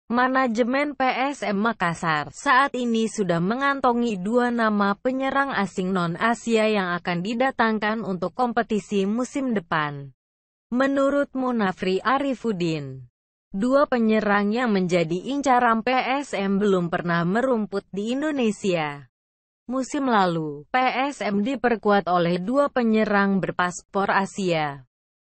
Manajemen PSM Makassar saat ini sudah mengantongi 2 nama penyerang asing non-Asia yang akan didatangkan untuk kompetisi musim depan. Menurut Munafri Arifuddin, 2 penyerang yang menjadi incaran PSM belum pernah merumput di Indonesia. Musim lalu, PSM diperkuat oleh 2 penyerang berpaspor Asia.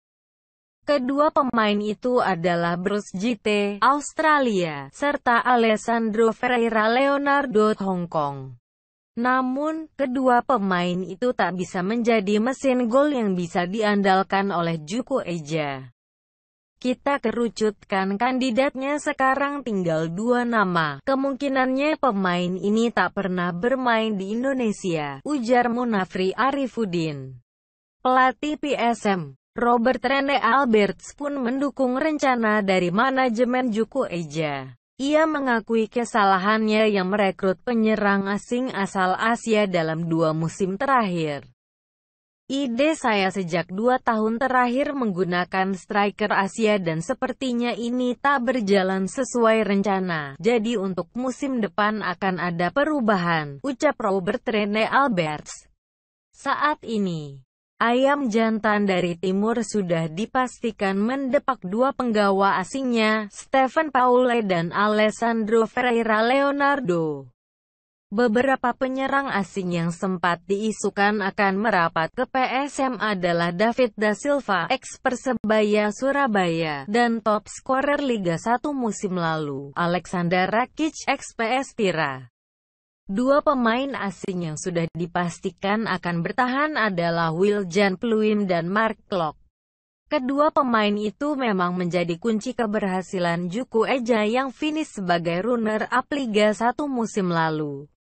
Kedua pemain itu adalah Bruce Jitte, Australia, serta Alessandro Ferreira Leonardo, Hong Kong. Namun, kedua pemain itu tak bisa menjadi mesin gol yang bisa diandalkan oleh Juku Eja. Kita kerucutkan kandidatnya sekarang tinggal 2 nama. Kemungkinannya pemain ini tak pernah bermain di Indonesia, ujar Munafri Arifuddin. Pelatih PSM Robert Rene Alberts pun mendukung rencana dari manajemen Juku Eja. Ia mengakui kesalahannya yang merekrut penyerang asing asal Asia dalam 2 musim terakhir. Ide saya sejak 2 tahun terakhir menggunakan striker Asia dan sepertinya ini tak berjalan sesuai rencana. Jadi untuk musim depan akan ada perubahan, ucap Robert Rene Alberts. Saat ini, ayam jantan dari timur sudah dipastikan mendepak 2 penggawa asingnya, Stephen Paule dan Alessandro Ferreira Leonardo. Beberapa penyerang asing yang sempat diisukan akan merapat ke PSM adalah David da Silva, ex-Persebaya Surabaya, dan top skorer Liga 1 musim lalu, Alexander Rakic, ex-PS Tira. 2 pemain asing yang sudah dipastikan akan bertahan adalah Wiljan Pluim dan Mark Klok. Kedua pemain itu memang menjadi kunci keberhasilan Juku Eja yang finish sebagai runner-up Liga 1 musim lalu.